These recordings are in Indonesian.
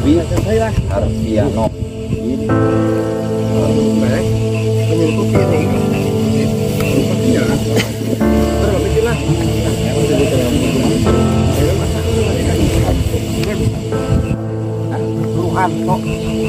Wi Harfiano. Tuhan kok.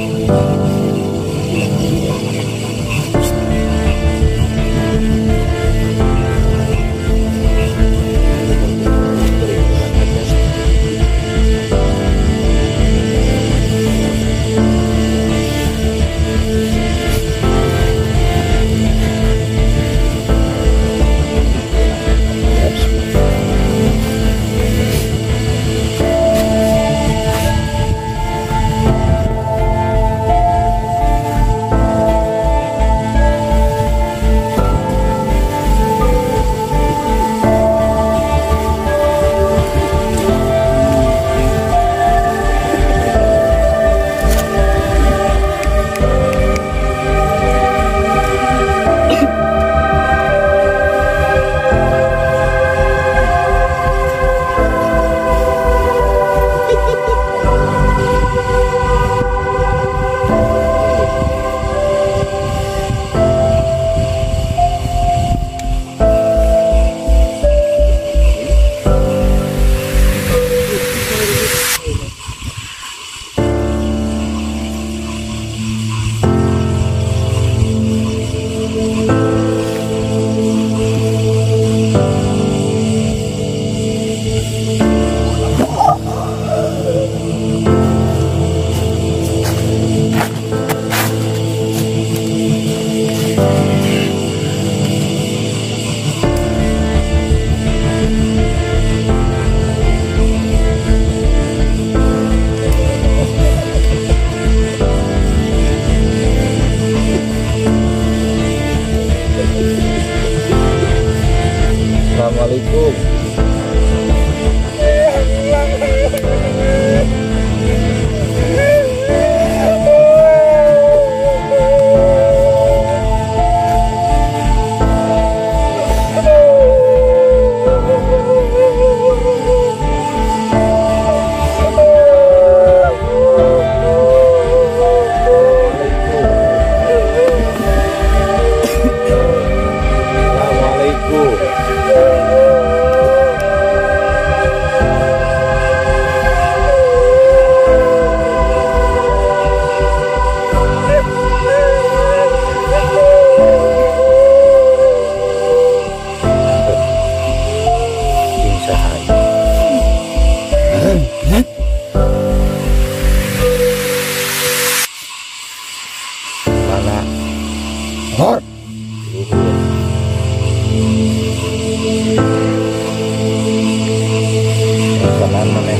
Assalamualaikum. Hor. Samaan mana?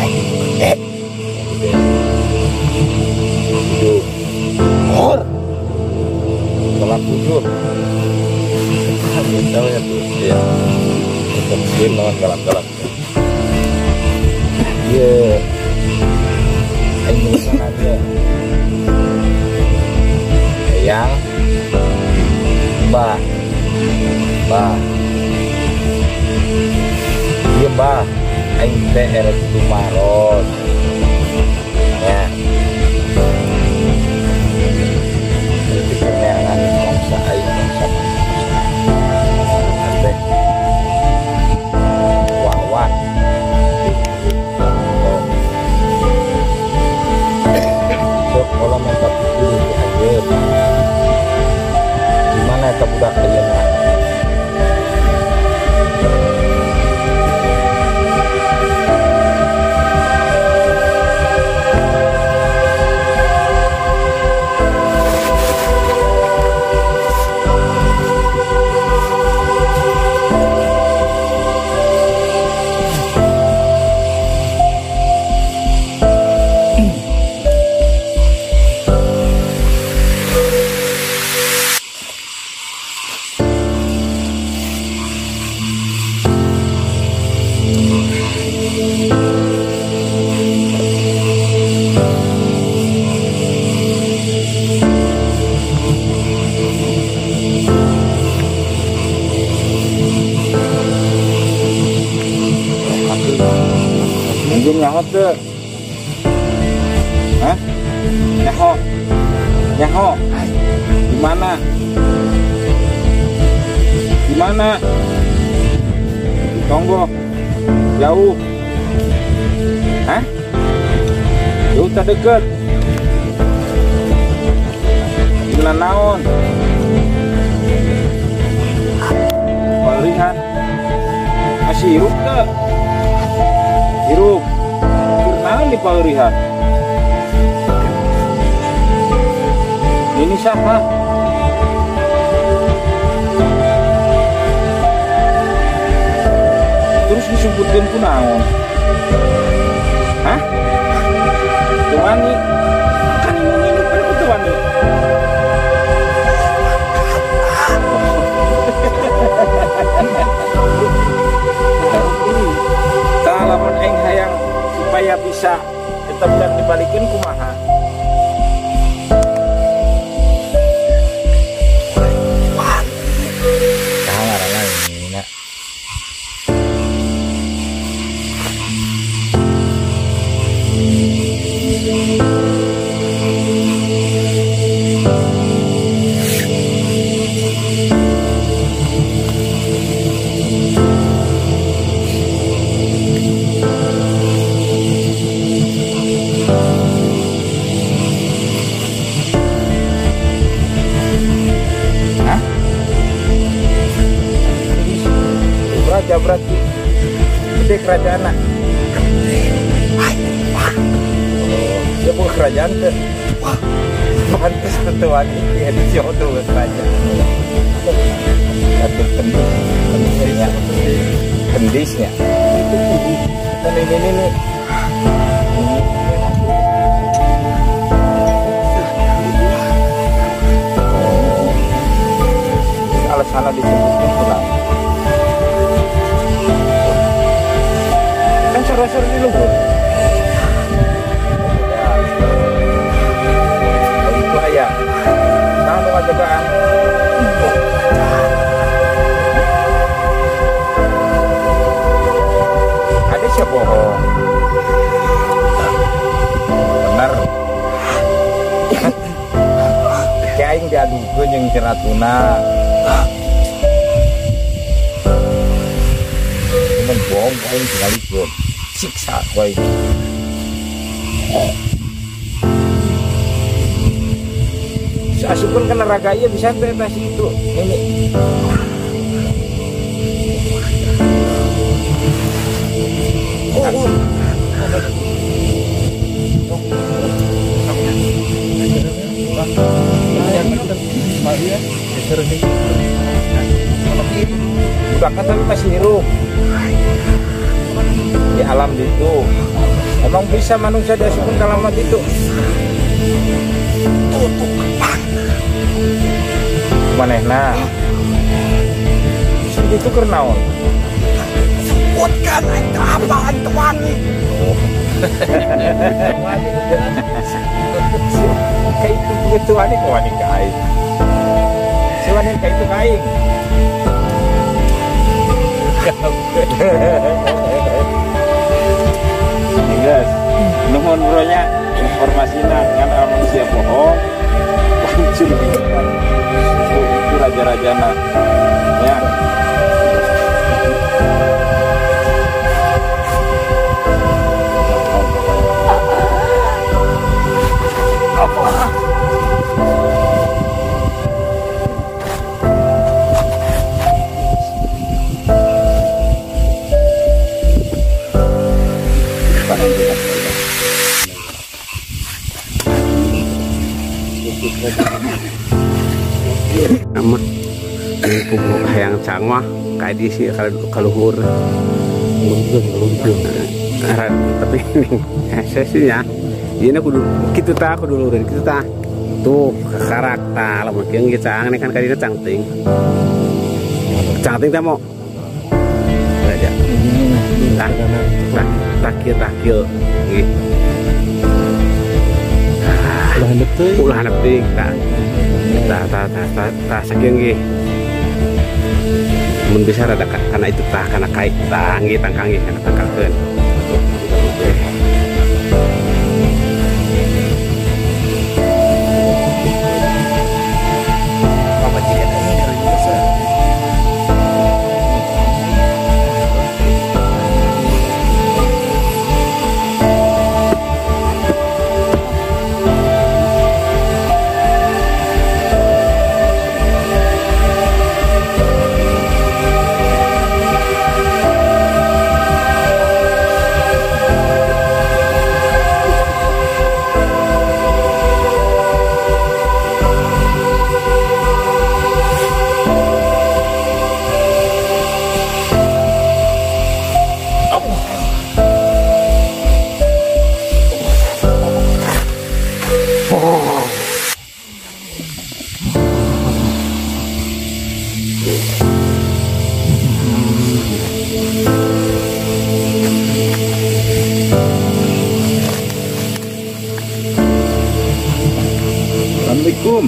Hidup. Hor. Tolak bujur. Tahu ya tuh. Ya. Mungkin lawan galak-galak. Iya. Ayo sana aja. Yang Mbah, iya Mbah, aing teh erek Tumaros, ya. Itu kenangan bangsa aing bangsa teh wawan. Sok kalau minta pikir di akhir. Gimana ke budak ayeuna? Mungkin nyangat deh. Hah? Nyaho. Nyaho. Di mana? Di mana? Tonggo. Jauh. Hah? Jauh tak deket. Gila naon? Palihan. Masih hirup tak? Hirup. Naon di palihan? Ini siapa? Terus disebutkan ku naon? Hah? Tuwani? Kan ini kan ku Tuwani. Talamun aing hayang supaya bisa tetap dan dibalikin kumaha. Raja berarti gede kerajaan nak. Dia bukan kerajaan ke? Pantes ketuaan ini edisi auto kerajaan. Satu kendisnya, kendisnya. Dan ini. Alasannya disebutkan pulang. Rasar di luhur. Oh, itu ayam. Nah, lu ngajagaan. Ada siapa bohong? Benar. Kayak aing diadukeun jeung ceratuna. Cuman bohong aing sekalipun. Siksa kowe. Asupun ke neraka iya bisa bebas itu. Ini. Bukan tapi masih hirup. Di alam itu emang bisa manusia diasupun ke alam itu. Manehna itu kernaon sebutkan itu apaan Tuwani. Kayak itu Tuwani Tuwani kain Tuwani kayak itu kain. Guys, nuhun bronya informasinya dengan manusia bohong hancur itu raja-rajana ya. Nama pupuk hayang cangwa kayak di sih kaluhur tapi saya sih ya ini kudu gitu ta kudu lurin gitu ta tuh karakter lah mungkin gitu cang ini kan kali ini cangting tamu aja takil gitu ulah nepting tak saking nggih mun bisa rada karena itu tah karena kait tah nggih tangkang nggih kana tangkalkeun Assalamualaikum.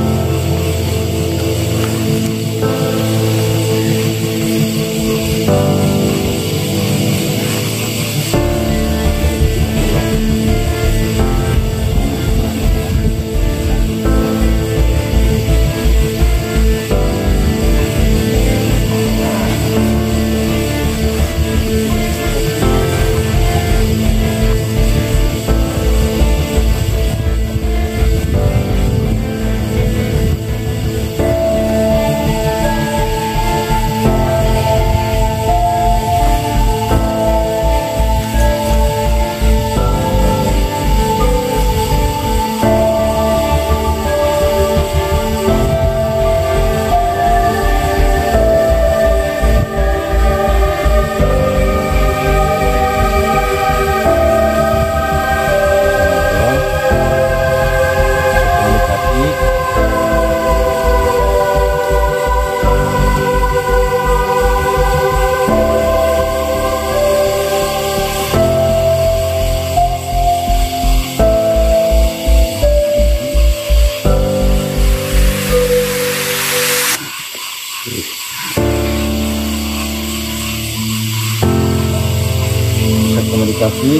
Komunikasi.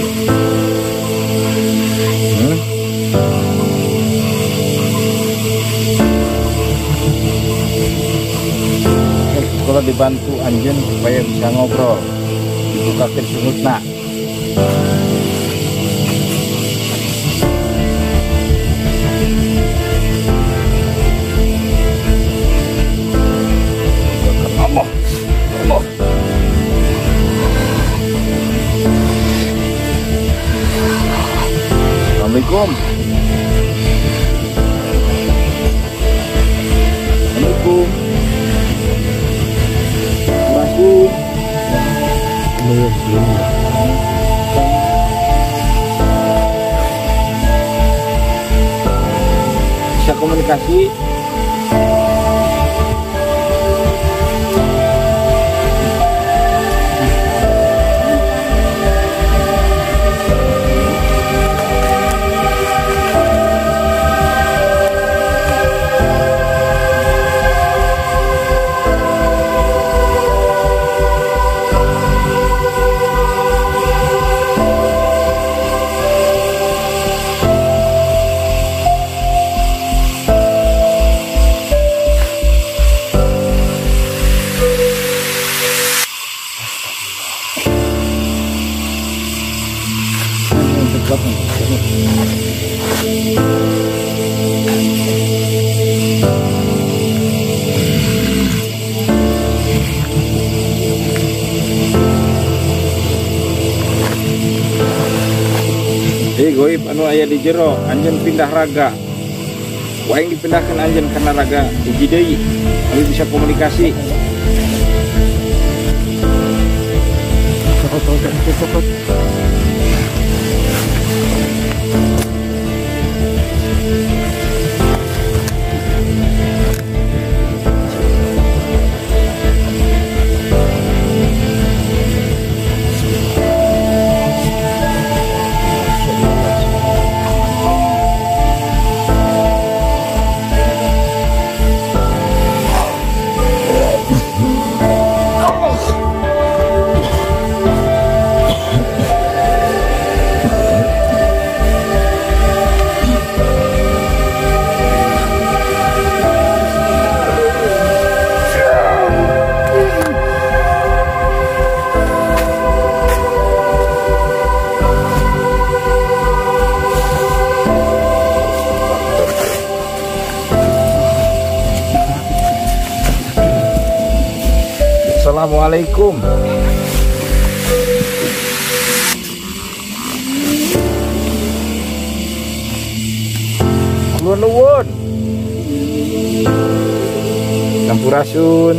Kalau dibantu anjen supaya bisa ngobrol, dibukakan sungutna. Allah, Allah. Assalamualaikum. Assalamualaikum. Bisa komunikasi. Goib anu aya di jero anjeun pindah raga. Waing dipindahkan anjeun karena raga uji deui anu bisa komunikasi. Cokot. Assalamualaikum. Nuwun. Sampurasun.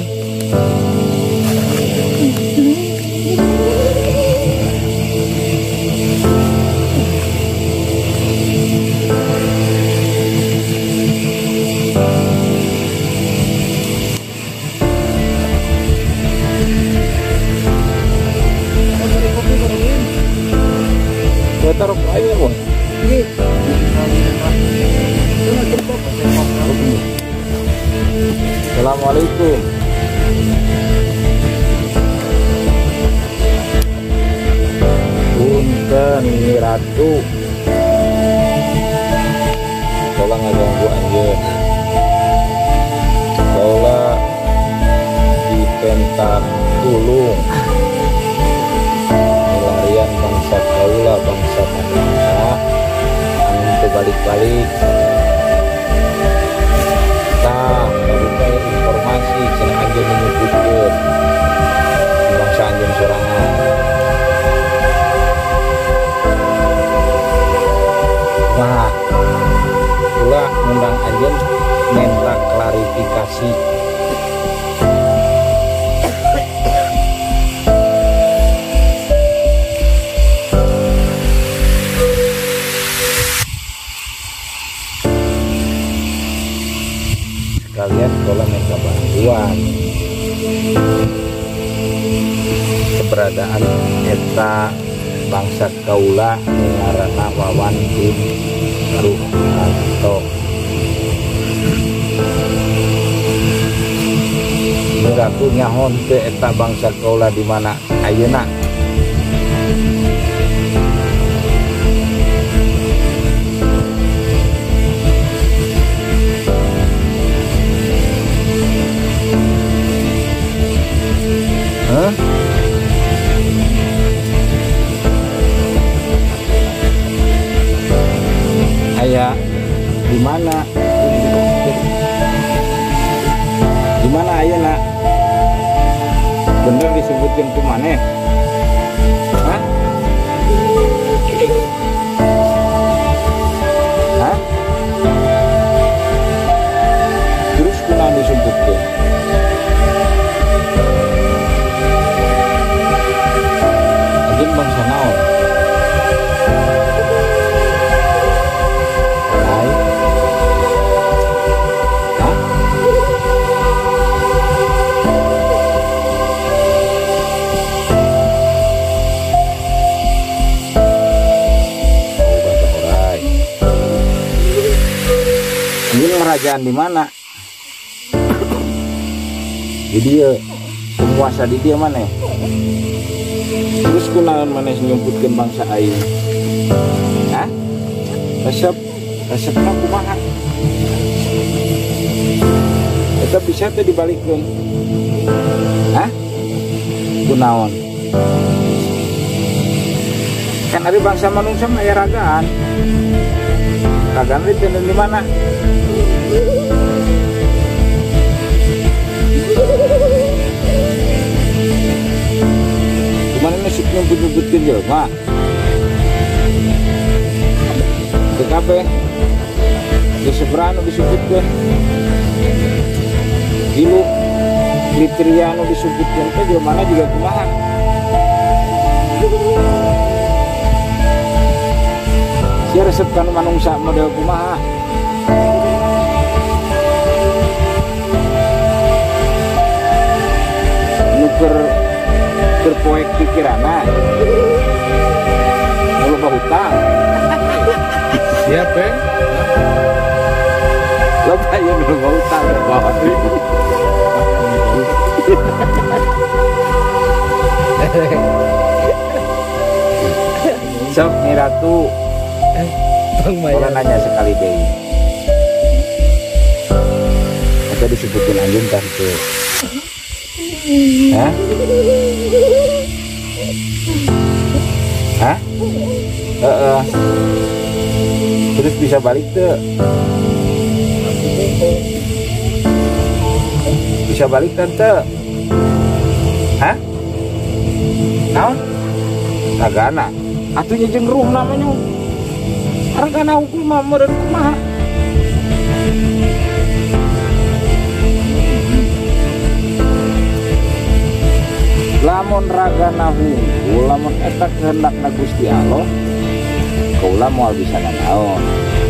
taruh aja bos. Assalamualaikum. Punten Nyi Ratu. Tolong ngaganggu anjeun. Tolong di pentan tulung. Pelarian bangsa kaula bangsa manusia anu teu balik-balik. Tah, baru informasi cenah anjeun menyebutkeun bangsa anjeun sorangan. Nah, ulah ngundang anjeun minta klarifikasi. Sekalian kalau minta bantuan keberadaan eta bangsa kaula ngaranna Wawan bin Ruhanto. Beratu nyahon teh eta bangsa kaula di mana ayeuna. Ayah di mana? Di mana ayah nak? Bener disebutkan ke mana? Hah? Hah? Terus kenapa disebutkan? Anjing bangsa naon? Kerajaan di mana? Di dia penguasa di dia mana? Terus kunaon mana nyumputkeun bangsa aing? Hah? Resepna kumaha? Eta bisa teh dibalikeun. Hah? Kunaon? Kan ari bangsa manusia aya ragaan. Ragaan itu di mana? Gimana nih nyebut-nyebutkan jelma? DKP di seberang disebutkan gilu kriteria anu disebutkan ke jelmana juga kumaha. Sia resep kanu manungsa model kumaha. Berpoek pikirana lupa hutang siapa lupa ya lupa hutang sok Nyi Ratu kalau nanya sekali deh kita disebutin anjing kan tuh. Hah? Hah? Terus bisa balik tuh? Bisa balik tante? Hah? Naon? Tagana? Atunya jengrum namanya. Hargana hukum mah dan kumaha? Lamun ragana hungkul, lamun eta kehendakna Gusti Allah, kaula moal bisa nanaon.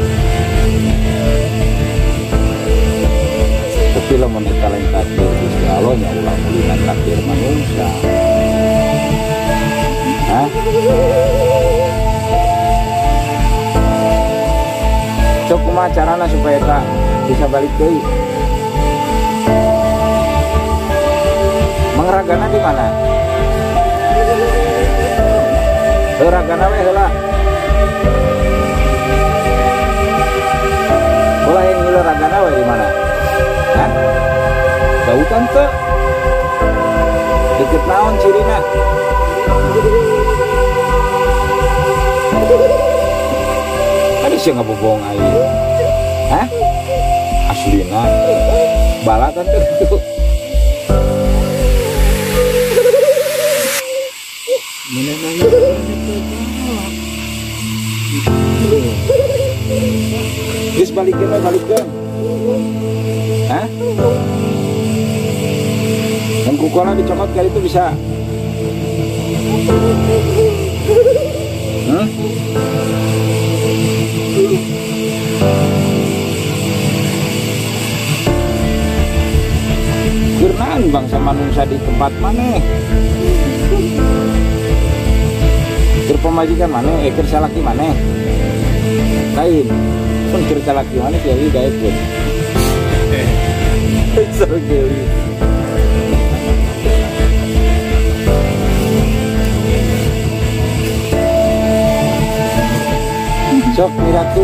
Tapi lamun eta lain takdir Gusti Allah nya ulah mulina takdir manusia. Hah? Cok kumaha carana supaya tak bisa balik deui. Mengragana di mana? Ragana we heula. Bola yang ngilu ragana we di mana? Hah? Dautan teu? Deket naon cirina? Tadi sih ngebohong aing. Hah? Aslina balatan teu. Terus balikin. Hah? Yang kukola dicopot kali itu bisa. Kirnaan bangsa manungsa di tempat mana? Kir pemajikan mana? Kir salaki mana? Lain pun kir salaki mana? Kiai gaib pun. So geli. Sok miratu.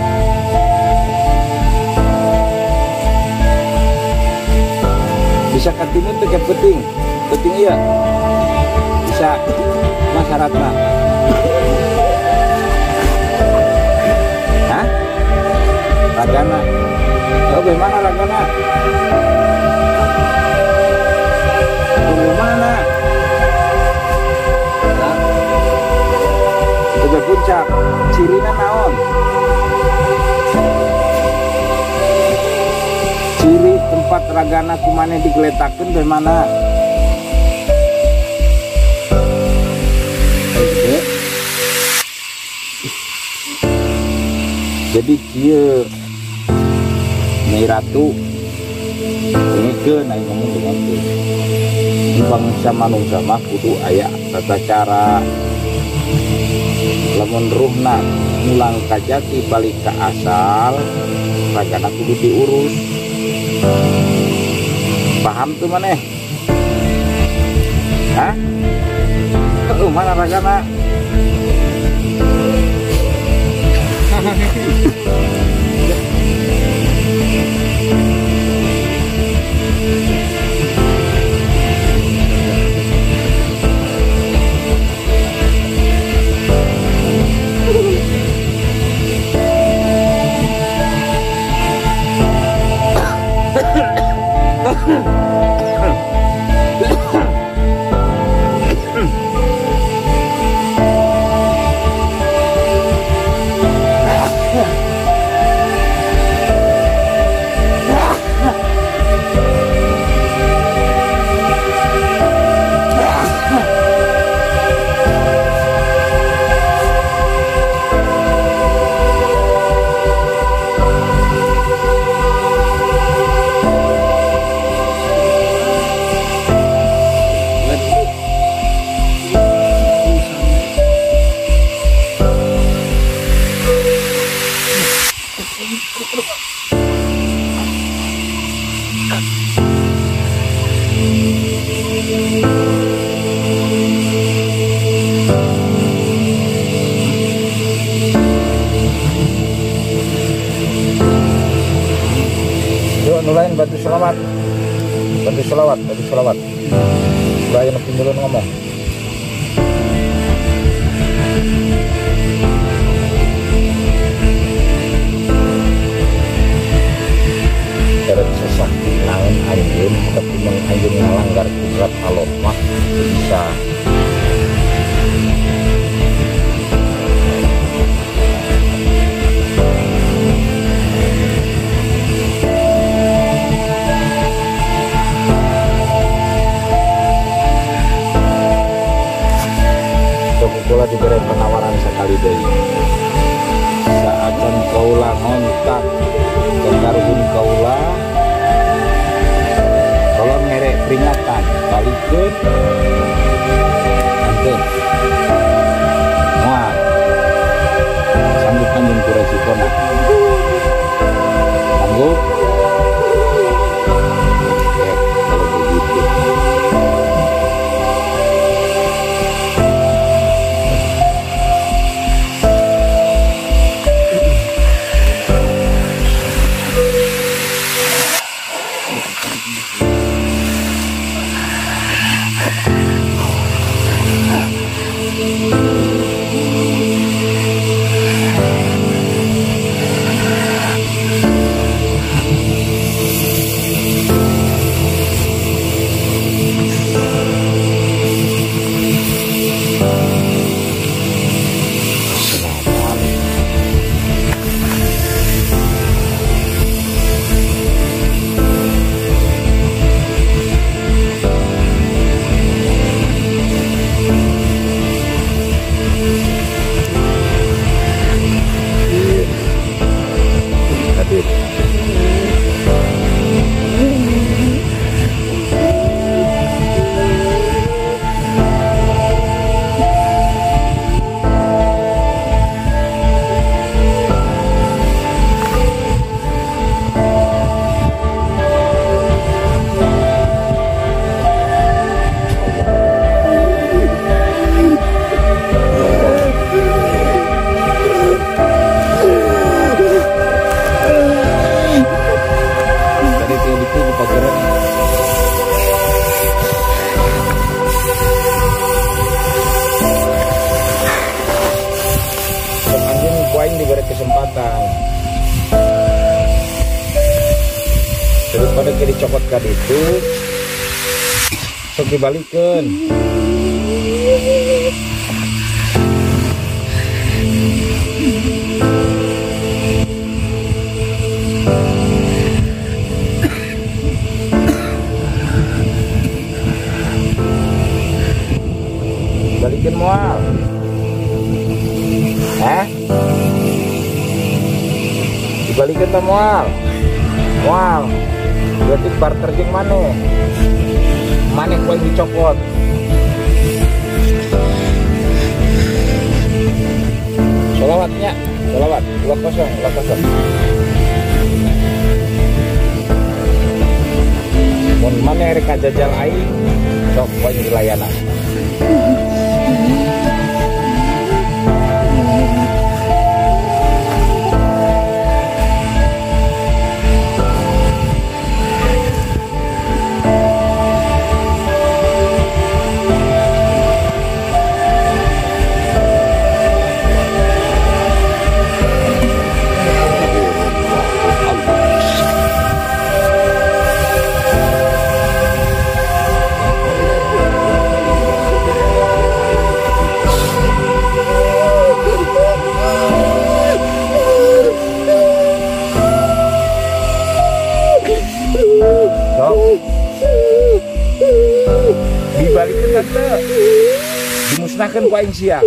Bisa katimun teh penting iya. Bisa masyaratna. Hah? Ragana. Oh, bagaimana ragana? Bagaimana? Nah, ke puncak. Cirina naon? Ciri tempat ragana kumane digeletakeun bagaimana? Jadi kieu Nyai Ratu ini ke naik ngomong dengan tu bangsa manungsa mah kudu aya tata cara lamun ruhna mulang ka jati balik ka asal ragana kudu diurus. Paham tuh maneh? Hah? Mana ragana? Nulain batu selawat. Udah yang dulu ngomong. Cara susah naon anjeun tapi anjeun ngalanggar kudrat Allah mah bisa. Kula diberi penawaran sekali deui. Saacan kaula ngontak kekarhun kaula, kalau merek peringatan balikeun anteun. Moal sanggup anjeun ku resikona. pada kiri copot kan itu sok dibalikin. Balikin mual. Dibalikin tak mual. Mual. Berarti barter jeung maneh. Maneh kuwi dicopot. Sholawatnya, sholawat. Ulah kosong, ulah kosong. Mun maneh rek kajajal aing, sok poe dilayanan. Dibalikin tante, dimusnahkan ku aing sia.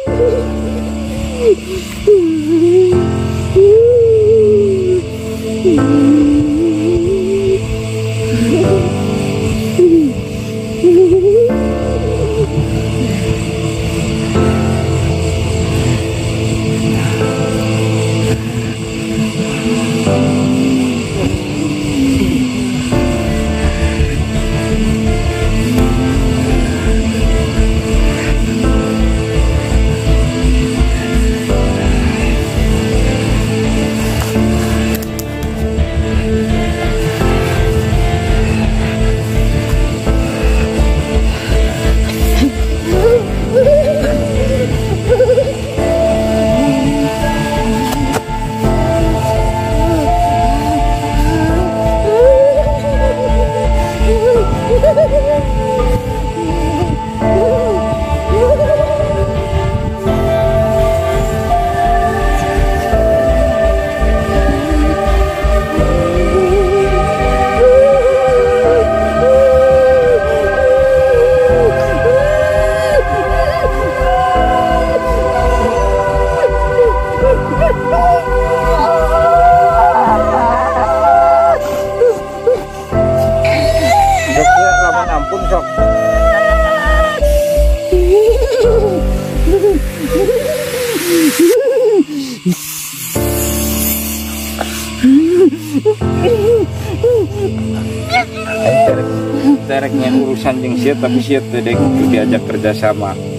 Ampun sok. Tereknya urusan jeung sia tapi sia teh diajak kerjasama.